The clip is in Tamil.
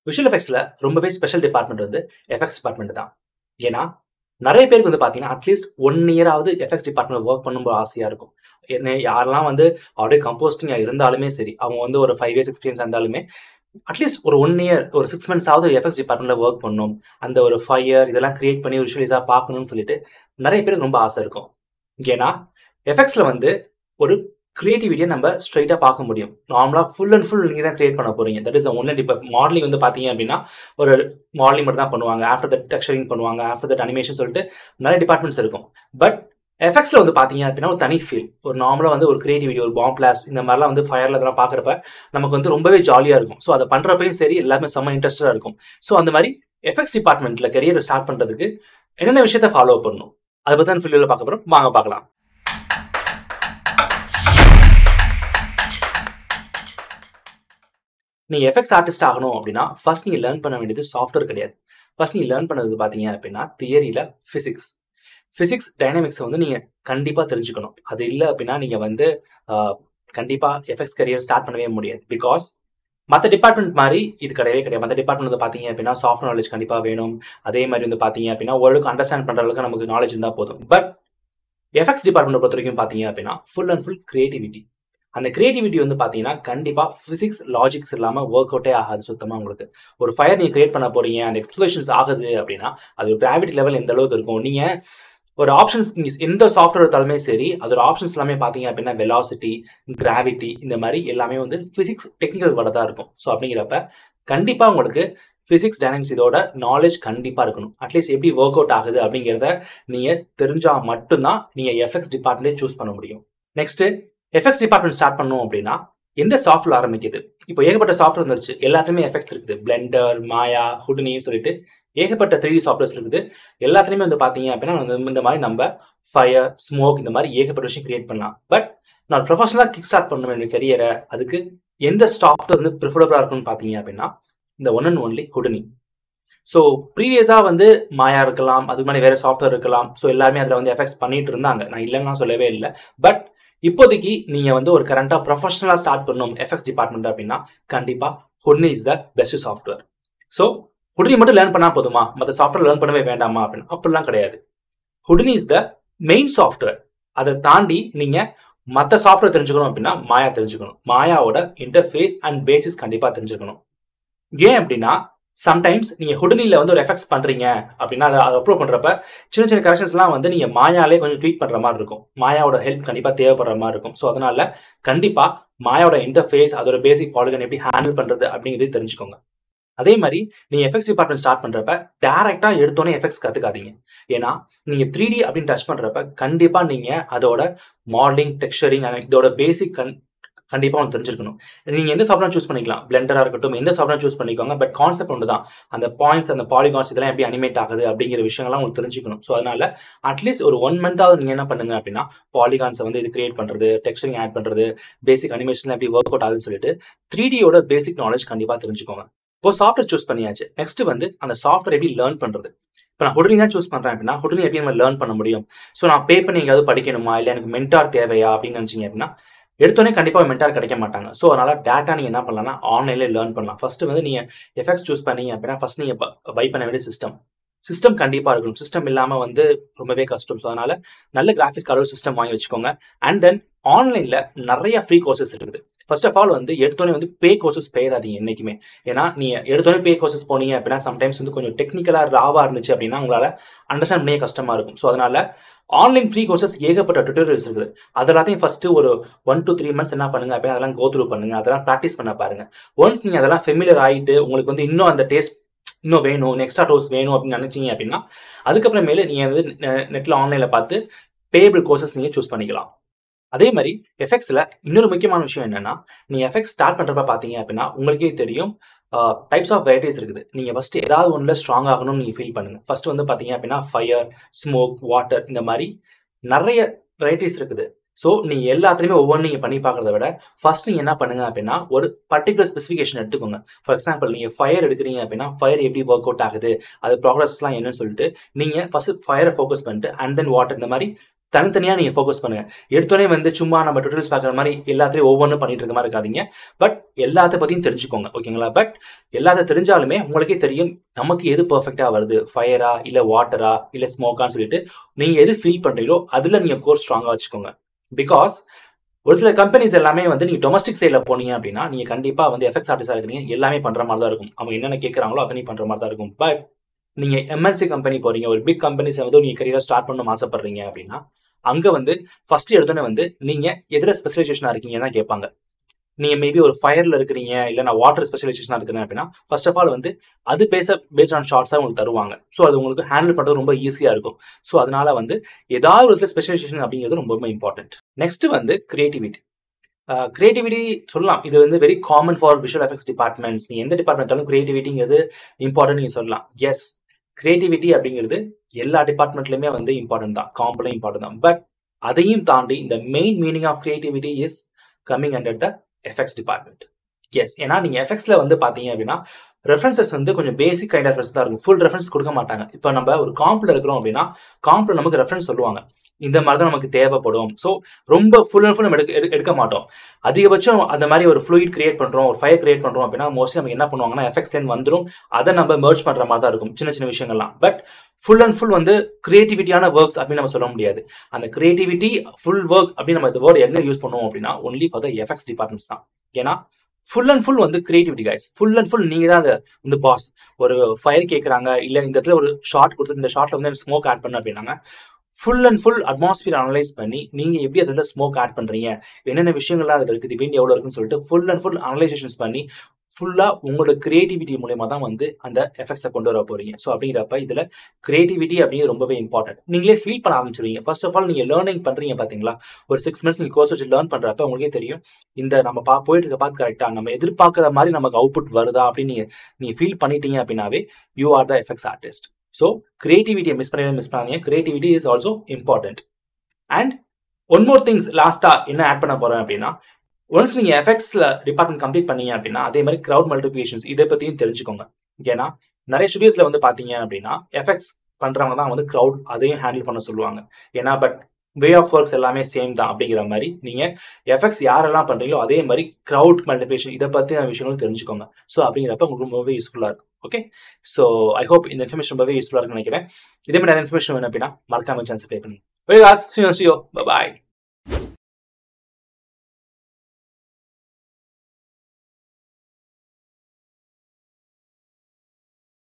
விஷுவல் எஃபெக்ட்ஸ்ல ரொம்பவே ஸ்பெஷல் டிபார்ட்மெண்ட் வந்து எஃபெக்ட்ஸ் டிபார்ட்மெண்ட் தான். ஏன்னா நிறைய பேருக்கு வந்து பார்த்தீங்கன்னா அட்லீஸ்ட் 1 இயராவது எஃபெக்ட்ஸ் டிபார்ட்மெண்ட் ஒர்க் பண்ணும்போது ஆசையாக இருக்கும். என்ன யாரெல்லாம் வந்து ஆல்ரெடி கம்போஸ்டிங்காக இருந்தாலுமே சரி, அவங்க வந்து ஒரு 5 இயர்ஸ் எக்ஸ்பீரியன்ஸ் இருந்தாலுமே அட்லீஸ்ட் ஒரு 1 இயர் ஒரு 6 months ஆவது எஃபெக்ட்ஸ் டிபார்ட்மெண்ட்ல ஒர்க் பண்ணணும். அந்த ஒரு ஃபயர் இதெல்லாம் கிரியேட் பண்ணி விஷுவலைஸாக பார்க்கணும்னு சொல்லிட்டு நிறைய பேருக்கு ரொம்ப ஆசை இருக்கும். ஏன்னா எஃபெக்ட்ஸ்ல வந்து ஒரு கிரியேட்டிவிட்டியை நம்ம ஸ்ட்ரைட்டாக பார்க்க முடியும். நார்மலாக ஃபுல் அண்ட் ஃபுல் நீங்கள் தான் கிரியேட் பண்ண போறீங்க. That is only. இப்போ மாடலிங் வந்து பார்த்தீங்க அப்படின்னா ஒரு மாடலிங் மட்டும் தான் பண்ணுவாங்க. ஆஃப்டர் தட் டெக்ஸ்சரிங் பண்ணுவாங்க. ஆஃப்டர் தட் அனிமேஷன் சொல்லிட்டு நிறைய டிபார்ட்மெண்ட்ஸ் இருக்கும். பட் எஃபெக்ட்ஸ்ல வந்து பார்த்தீங்க அப்படின்னா ஒரு தனி ஃபீல். ஒரு நார்மலாக வந்து ஒரு கிரியேட்டிவிட்டி, ஒரு பாம் பிளாஸ்ட் இந்த மாதிரிலாம் வந்து ஃபயர்ல இதெல்லாம் பார்க்குறப்ப நமக்கு வந்து ரொம்பவே ஜாலியாக இருக்கும். ஸோ அதை பண்ணுறப்பையும் சரி எல்லாருமே செம்ம இன்ட்ரெஸ்டாக இருக்கும். ஸோ அந்த மாதிரி எஃபெக்ட்ஸ் டிபார்ட்மெண்ட்ல கரியர் ஸ்டார்ட் பண்ணுறதுக்கு என்னென்ன விஷயத்த ஃபாலோ பண்ணணும் அதை பற்றி தான் ஃபீல்டில் பார்க்க போகிறோம். வாங்க பார்க்கலாம். நீங்க எஃபெக்ட்ஸ் ஆர்டிஸ்ட் ஆகணும் அப்படின்னா ஃபர்ஸ்ட் நீங்க லேர்ன் பண்ண வேண்டியது சாஃப்ட்வேர் கிடையாது. ஃபர்ஸ்ட் நீங்க லேர்ன் பண்ணது பார்த்தீங்க அப்படின்னா தியரியில பிசிக்ஸ் டைனமிக்ஸ் வந்து நீங்க கண்டிப்பா தெரிஞ்சுக்கணும். அது இல்லை அப்படின்னா நீங்க வந்து கண்டிப்பா எஃபெக்ட்ஸ் கரியர் ஸ்டார்ட் பண்ணவே முடியாது. பிகாஸ் மற்ற டிபார்ட்மெண்ட் மாதிரி இது கிடையவே கிடையாது. மற்ற டிபார்ட்மெண்ட் வந்து பார்த்தீங்க அப்படின்னா சாஃப்ட்வேர் நாலேஜ் கண்டிப்பா வேணும். அதே மாதிரி வந்து பார்த்தீங்க அப்படின்னா ஓரளவுக்கு அண்டர்ஸ்டாண்ட் பண்ற அளவுக்கு நமக்கு நாலேஜ் இருந்தால் போதும். பட் எஃபெக்ட்ஸ் டிபார்ட்மெண்ட் பொறுத்த வரைக்கும் பார்த்தீங்க அப்படின்னா ஃபுல் அண்ட் ஃபுல் கிரியேட்டிவிட்டி. அந்த கிரியேட்டிவிட்டி வந்து பார்த்தீங்கன்னா கண்டிப்பாக ஃபிசிக்ஸ் லாஜிக்ஸ் இல்லாமல் ஒர்க் அவுட்டே ஆகாது சுத்தமாக. உங்களுக்கு ஒரு ஃபயர் நீங்கள் கிரியேட் பண்ண போறீங்க, அந்த எக்ஸ்ப்ளோஷன்ஸ் ஆகுது அப்படின்னா அது கிராவிட்டி லெவல் எந்த அளவுக்கு இருக்கும். நீங்கள் ஒரு ஆப்ஷன்ஸ் நீங்கள் எந்த சாஃப்ட்வேர் எடுத்தாலுமே சரி அதோட ஆப்ஷன்ஸ் எல்லாமே பார்த்தீங்க அப்படின்னா வெலாசிட்டி, கிராவிட்டி இந்த மாதிரி எல்லாமே வந்து ஃபிசிக்ஸ் டெக்னிக்கல் வேர்டாக தான் இருக்கும். ஸோ அப்படிங்கிறப்ப கண்டிப்பாக உங்களுக்கு ஃபிசிக்ஸ் டைனமிக்ஸ் இதோட நாலேஜ் கண்டிப்பாக இருக்கணும். அட்லீஸ்ட் எப்படி ஒர்க் அவுட் ஆகுது அப்படிங்கிறத நீங்கள் தெரிஞ்சால் மட்டும்தான் நீங்கள் எஃபெக்ட்ஸ் டிபார்ட்மெண்ட்டே சூஸ் பண்ண முடியும். நெக்ஸ்ட் எஃபெக்ட்ஸ் டிபார்ட்மெண்ட் ஸ்டார்ட் பண்ணணும் அப்படின்னா எந்த சாஃப்ட்வேர் ஆரம்பிக்குது? இப்போ ஏகப்பட்ட சாஃப்ட்வேர் வந்துருச்சு. எல்லாத்துலேயுமே எஃபெக்ட்ஸ் இருக்குது. பிளெண்டர், மாயா, ஹுடினின்னு சொல்லிட்டு ஏகப்பட்ட 3D சாஃப்ட்வேர்ஸ் இருக்குது. எல்லாத்துலேயுமே வந்து பார்த்தீங்க அப்படின்னா இந்த மாதிரி நம்ம ஃபயர், ஸ்மோக் இந்த மாதிரி ஏகப்பட்ட விஷயம் கிரியேட் பண்ணலாம். பட் நான் ப்ரொஃபஷனலாக கிக் ஸ்டார்ட் பண்ண வேண்டிய கரியரை அதுக்கு எந்த சாஃப்ட்வேர் வந்து ப்ரிஃபரபிளாக இருக்குன்னு பார்த்தீங்க அப்படின்னா இந்த one and only Houdini. So ப்ரீவியஸாக வந்து மாயா இருக்கலாம், அதுக்கு முன்னாடி வேறு சாஃப்ட்வேர் இருக்கலாம். ஸோ எல்லாருமே அதில் வந்து எஃபெக்ட்ஸ் பண்ணிட்டு இருந்தாங்க. நான் இல்லைன்னா சொல்லவே இல்லை. பட் இப்போதைக்கு நீங்க வந்து ஒரு கரண்டா ப்ரொஃபஷனலா ஸ்டார்ட் பண்ணணும் எஃபெக்ட்ஸ் டிபார்ட்மெண்ட் அப்படின்னா கண்டிப்பா Houdini is the best software. So Houdini மட்டும் லேர்ன் பண்ணா போதுமா, மற்ற சாஃப்ட்வேர் லேர்ன் பண்ணவே வேண்டாமா அப்படின்னு அப்படிலாம் கிடையாது. Houdini is the main software. அதை தாண்டி நீங்க மற்ற சாஃப்ட்வேர் தெரிஞ்சுக்கணும் அப்படின்னா மாயா தெரிஞ்சுக்கணும். மாயாவோட இன்டர்ஃபேஸ் அண்ட் பேசிஸ் கண்டிப்பா தெரிஞ்சுக்கணும். ஏன் அப்படின்னா சம்டைம்ஸ் நீங்க ஹுடினில வந்து ஒரு எஃபெக்ட்ஸ் பண்றீங்க அப்படின்னா அதை அப்லோட் பண்றப்ப சின்ன சின்ன கரெக்ஷன்ஸ்லாம் வந்து நீங்க மாயாலே கொஞ்சம் ட்வீட் பண்ற மாதிரி இருக்கும். மாயாவோட ஹெல்ப் கண்டிப்பா தேவைப்படுற மாதிரி இருக்கும். ஸோ அதனால கண்டிப்பா மாயாவோட இன்டர்ஃபேஸ் அதோட பேசிக் பாலிகன் எப்படி ஹேண்டில் பண்றது அப்படிங்கிறது தெரிஞ்சுக்கோங்க. அதே மாதிரி நீங்க எஃபெக்ட்ஸ் டிபார்ட்மெண்ட் ஸ்டார்ட் பண்றப்ப டைரக்டா எடுத்தோன்னே எஃபெக்ட்ஸ் கத்துக்காதீங்க. ஏன்னா நீங்க 3D அப்படின்னு டச் பண்றப்ப கண்டிப்பா நீங்க அதோட மாடலிங், டெக்ஸ்சரிங் இதோட பேசிக் கண்டிப்பா ஒன்று தெரிஞ்சிருக்கணும். நீங்க எந்த சாஃப்ட்வேர் சூஸ் பண்ணிக்கலாம், பிளெண்டரா இருக்கட்டும், எந்த சாஃப்ட்வேர் சூஸ் பண்ணிக்கோங்க. பட் கான்செப்ட் ஒன்று தான். அந்த பாயிண்ட்ஸ், அந்த பாலிகான்ஸ் இதெல்லாம் எப்படி அனிமேட் ஆகுது அப்படிங்கிற விஷயங்கள்லாம் உங்களுக்கு தெரிஞ்சுக்கணும். ஸோ அதனால அட்லீஸ்ட் ஒரு 1 month நீங்க என்ன பண்ணுங்க அப்படின்னா பாலிகான்ஸை வந்து இது கிரியேட் பண்றது, டெக்ஸ்சரிங் ஆட் பண்றது, பேசிக் அனிமேஷன் எப்படி ஒர்க் அவுட் ஆகுதுன்னு சொல்லிட்டு 3Dயோட பேசிக் நாலேஜ் கண்டிப்பா தெரிஞ்சுக்கோங்க. இப்போ சாஃப்ட்வேர் சூஸ் பண்ணியாச்சு. நெக்ஸ்ட் வந்து அந்த சாஃப்ட்வேர் எப்படி லேர்ன் பண்றது. இப்போ நான் ஹுடினி தான் சூஸ் பண்றேன் அப்படின்னா ஹுடினி எப்படி நம்ம லேர்ன் பண்ண முடியும்? ஸோ நான் பே பண்ணி எங்கேயாவது படிக்கணுமா, இல்லை எனக்கு மென்டார் தேவையா அப்படின்னு நினைச்சீங்க அப்படின்னா எடுத்தோடனே கண்டிப்பாக மென்டார் கிடைக்க மாட்டாங்க. ஸோ அதனால டேட்டா நீங்கள் என்ன பண்ணலாம்னா ஆன்லைன்லேயே லேர்ன் பண்ணலாம். ஃபர்ஸ்ட் வந்து நீங்கள் எஃபெக்ட்ஸ் சூஸ் பண்ணீங்க அப்படின்னா ஃபர்ஸ்ட் நீங்கள் பை பண்ண வேண்டிய சிஸ்டம் கண்டிப்பாக இருக்கணும். சிஸ்டம் இல்லாமல் வந்து ரொம்பவே கஷ்டம். ஸோ அதனால நல்ல கிராஃபிக்ஸ் கார்டு சிஸ்டம் வாங்கி வச்சுக்கோங்க. அண்ட் தென் ஆன்லைனில் நிறைய ஃப்ரீ கோர்சஸ் இருக்குது. ஃபர்ஸ்ட் ஆஃப் ஆல் வந்து எடுத்தோடனே வந்து பே கோர்சஸ் போயிடாதீங்க என்னைக்குமே. ஏன்னா நீங்கள் எடுத்தோடனே பே கோர்சஸ் போனீங்க அப்படின்னா சம்டைம்ஸ் வந்து கொஞ்சம் டெக்னிக்கலாக ராவாக இருந்துச்சு அப்படின்னா உங்களால் அண்டர்ஸ்டாண்ட் பண்ணவே கஷ்டமாக இருக்கும். ஸோ அதனால ஆன்லைன் ஃப்ரீ கோர்சஸ் ஏகப்பட்ட டுட்டோரியல்ஸ் இருக்குது. அதெல்லாத்தையும் ஃபர்ஸ்ட் ஒரு 1 to 3 months என்ன பண்ணுங்க அப்படின்னா அதெல்லாம் கோ த்ரூ பண்ணுங்க. அதெல்லாம் ப்ராக்டிஸ் பண்ண பாருங்க. ஒன்ஸ் நீங்கள் அதெல்லாம் ஃபெமிலியர் ஆகிட்டு உங்களுக்கு வந்து இன்னும் அந்த டேஸ்ட் இன்னும் வேணும், எக்ஸ்ட்ரா டோஸ் வேணும் அப்படின்னு நினைச்சீங்க அப்படின்னா அதுக்கப்புறமேலே நீங்கள் வந்து நெட்டில் ஆன்லைனில் பார்த்து பேபிள் கோர்சஸ் நீங்கள் சூஸ் பண்ணிக்கலாம். அதே மாதிரி எஃபெக்ட்ஸ்ல இன்னொரு முக்கியமான விஷயம் என்னன்னா நீங்க எஃபெக்ட்ஸ் ஸ்டார்ட் பண்றப்ப பாத்தீங்க அப்படின்னா உங்களுக்கே தெரியும் டைப்ஸ் ஆஃப் வெரைட்டிஸ் இருக்குது. நீங்க ஃபர்ஸ்ட் ஏதாவது ஒன்றுல ஸ்ட்ராங் ஆகணும்னு நீங்க ஃபீல் பண்ணுங்க. ஃபர்ஸ்ட் வந்து பாத்தீங்க அப்படின்னா ஃபயர், ஸ்மோக், வாட்டர் இந்த மாதிரி நிறைய வெரைட்டிஸ் இருக்குது. ஸோ நீங்க எல்லாத்துலயுமே ஒவ்வொன்றும் நீங்க பண்ணி பார்க்கறத விட ஃபர்ஸ்ட் நீங்க என்ன பண்ணுங்க அப்படின்னா ஒரு பர்டிகுலர் ஸ்பெசிஃபிகேஷன் எடுத்துக்கோங்க. ஃபார் எக்ஸாம்பிள் நீங்க ஃபயர் எடுக்கிறீங்க அப்படின்னா ஃபயர் எப்படி ஒர்க் அவுட் ஆகுது, அது ப்ராக்ரஸ்லாம் என்னன்னு சொல்லிட்டு நீங்க ஃபர்ஸ்ட் ஃபயரை ஃபோக்கஸ் பண்ணிட்டு அண்ட் தென் வாட்டர் இந்த மாதிரி தனித்தனியாக நீங்கள் ஃபோக்கஸ் பண்ணுங்கள். எடுத்தோடனே வந்து சும்மா நம்ம டுட்டோரியல்ஸ் பார்க்குற மாதிரி எல்லாத்தையும் ஒவ்வொன்றும் பண்ணிட்டு இருக்க மாதிரி இருக்காதீங்க. பட் எல்லாத்த பற்றியும் தெரிஞ்சுக்கோங்க, ஓகேங்களா? பட் எல்லாத்த தெரிஞ்சாலுமே உங்களுக்கே தெரியும் நமக்கு எது பர்ஃபெக்டாக வருது, ஃபயரா இல்லை வாட்டரா இல்லை ஸ்மோக்கான்னு சொல்லிட்டு நீங்கள் எது ஃபீல் பண்ணுறீங்களோ அதில் நீங்கள் கோர் ஸ்ட்ராங்காக வச்சுக்கோங்க. பிகாஸ் ஒரு சில கம்பெனிஸ் எல்லாமே வந்து நீங்கள் டொமஸ்டிக் சைடில் போனீங்க அப்படின்னா நீங்கள் கண்டிப்பாக வந்து எஃபெக்ட்ஸ் ஆர்டிஸ்டாக இருக்கிறீங்க, எல்லாமே பண்ணுற மாதிரி தான் இருக்கும். அவங்க என்னென்ன கேட்குறாங்களோ அதனையும் பண்ணுற மாதிரி தான் இருக்கும். பட் நீங்கள் எம்என்சி கம்பெனி போகிறீங்க, ஒரு பிக் கம்பெனிஸை வந்து நீங்கள் கரியராக ஸ்டார்ட் பண்ணணும் ஆசைப்படுறீங்க அப்படின்னா அங்கே வந்து ஃபஸ்ட்டு எடுத்தோன்னே வந்து நீங்கள் எதில் ஸ்பெஷலைசேஷனாக இருக்கீங்கன்னு தான் கேட்பாங்க. நீங்கள் மேபி ஒரு ஃபயரில் இருக்கிறீங்க, இல்லை நான் வாட்டர் ஸ்பெஷலைசேஷனாக இருக்கிறேன் அப்படின்னா ஃபர்ஸ்ட் ஆஃப் ஆல் வந்து அது பேஸ்ட் ஆன் ஷார்ட்ஸாக உங்களுக்கு தருவாங்க. ஸோ அது உங்களுக்கு ஹேண்டில் பண்ணுறது ரொம்ப ஈஸியாக இருக்கும். ஸோ அதனால வந்து ஏதாவது ஒரு ஸ்பெஷலைசேஷன் அப்படிங்கிறது ரொம்ப ரொம்ப இம்பார்ட்டன்ட். நெக்ஸ்ட் வந்து கிரியேட்டிவிட்டி சொல்லலாம். இது வந்து very common for visual effects departments. நீ எந்த டிபார்ட்மெண்ட் இருந்தாலும் கிரியேட்டிவிட்டிங்கிறது இம்பார்ட்டன்ட் நீங்கள் சொல்லலாம். எஸ், கிரியேட்டிவிட்டி அப்படிங்கிறது எல்லா டிபார்ட்மெண்ட்லையுமே வந்து இம்பார்ட்டன்ட் தான், காம்பலும் இம்பார்ட்டன்ட் தான். பட் அதையும் தாண்டி இந்த main meaning of creativity is coming under the effects department. Yes, ஏன்னா நீங்கள் எஃபெக்ட்ஸில் வந்து பார்த்தீங்க அப்படின்னா ரெஃபரன்சஸ் வந்து கொஞ்சம் பேசிக் கைண்ட் ஆஃப் ரெஃபரன்ஸ் தான் இருக்கும். ஃபுல் ரெஃபரன்ஸ் கொடுக்க மாட்டாங்க. இப்போ நம்ம ஒரு காம்பில் இருக்கிறோம் அப்படின்னா காம்பில் நமக்கு ரெஃபரன்ஸ் சொல்லுவாங்க, இந்த மாதிரி தான் நமக்கு தேவைப்படும். ஸோ ரொம்ப ஃபுல் அண்ட் ஃபுல் நம்ம எடுக்க மாட்டோம். அதிகபட்சம் அந்த மாதிரி ஒரு ஃப்ளூயிட் கிரியேட் பண்ணுறோம், ஒரு ஃபயர் கிரியேட் பண்ணுறோம் அப்படின்னா மோஸ்ட்லி நமக்கு என்ன பண்ணுவாங்கன்னா எஃபெக்ட்ஸ்லேருந்து வந்துடும், அதை நம்ம மெர்ஜ் பண்ணுற மாதிரி தான் இருக்கும் சின்ன சின்ன விஷயங்கள்லாம். பட் ஃபுல் அண்ட் ஃபுல் வந்து கிரியேட்டிவிட்டியான ஒர்க்ஸ் அப்படின்னு நம்ம சொல்ல முடியாது. அந்த கிரியேட்டிவிட்டி ஃபுல் ஒர்க் அப்படின்னு நம்ம இந்த வேர்டு எங்கே யூஸ் பண்ணுவோம் அப்படின்னா only for the effects departments தான். ஏன்னா ஃபுல் அண்ட் ஃபுல் வந்து creativity guys, full and full நீங்கள் தான் அதை வந்து பாஸ். ஒரு ஃபயர் கேட்குறாங்க, இல்லை இந்த இடத்துல ஒரு ஷார்ட் கொடுத்து இந்த ஷார்ட்டில் வந்து ஸ்மோக் ஆட் பண்ண அப்படின்னாங்க, full and full atmosphere analyse பண்ணி நீங்கள் எப்படி அதில் ஸ்மோக் ஆட் பண்ணுறீங்க, என்னென்ன விஷயங்கள்லாம் அதில் இருக்குது, விண்ட் எவ்வளோ இருக்குன்னு சொல்லிட்டு ஃபுல் அண்ட் ஃபுல் அனலைசேஷன்ஸ் பண்ணி ஃபுல்லாக உங்களோட கிரியேட்டிவிட்டி மூலயமா தான் வந்து அந்த எஃபெக்ட்ஸை கொண்டு வர போகிறீங்க. ஸோ அப்படிங்கிறப்ப இதில் கிரியேட்டிவிட்டி அப்படிங்கிறது ரொம்பவே இம்பார்ட்டன்ட். நீங்களே ஃபீல் பண்ண ஆரம்பிச்சிருவீங்க. ஃபர்ஸ்ட் ஆஃப் ஆல் நீங்கள் லேர்னிங் பண்ணுறீங்க பார்த்தீங்களா, ஒரு 6 months நீங்கள் கோர்ஸ் வச்சு லேர்ன் பண்ணுறப்ப உங்களுக்கே தெரியும் இந்த நம்ம போயிட்டு இருக்க பார்த்து கரெக்டாக நம்ம எதிர்பார்க்குற மாதிரி நமக்கு அவுட்புட் வருதா அப்படின்னு நீங்கள் ஃபீல் பண்ணிட்டீங்க அப்படின்னாவே you are the effects artist. So கிரியேட்டிவிட்டியை மிஸ் பண்ணாதீங்க. Creativity is also important. And one more things லாஸ்ட்டாக என்ன ஆட் பண்ண போகிறேன் அப்படின்னா, ஒன்ஸ் நீங்கள் எஃபெக்ட்ஸில் டிபார்ட்மெண்ட் கம்ப்ளீட் பண்ணீங்க அப்படின்னா அதே மாதிரி க்ரௌட் மல்டிபிகேஷன்ஸ் இதை பற்றியும் தெரிஞ்சுக்கோங்க. ஏன்னா நிறைய ஸ்டுடியோஸில் வந்து பார்த்தீங்க அப்படின்னா எஃபெக்ட்ஸ் பண்ணுறவங்க தான் வந்து க்ரௌட் அதையும் ஹேண்டில் பண்ண சொல்லுவாங்க. ஏன்னா பட் வே ஆஃப் ஒர்க்ஸ் எல்லாமே சேம் தான் அப்படிங்கிற மாதிரி நீங்கள் எஃபெக்ட்ஸ் யாரெல்லாம் பண்ணுறீங்களோ அதே மாதிரி க்ரௌட் மல்டிபிகேஷன் இதை பற்றின விஷயங்களும் தெரிஞ்சுக்கோங்க. ஸோ அப்படிங்கிறப்ப உங்களுக்கு ரொம்பவே யூஸ்ஃபுல்லாக இருக்கும். ஓகே, ஸோ ஐ ஹோப் இந்த இன்ஃபர்மேஷன் ரொம்பவே யூஸ்ஃபுல்லாக இருக்குன்னு நினைக்கிறேன். இதே மாதிரி இன்ஃபர்மேஷன் வேணும் அப்படின்னா மறக்காம சான்ஸ் ப்ளே பண்ணுங்க. பாய்.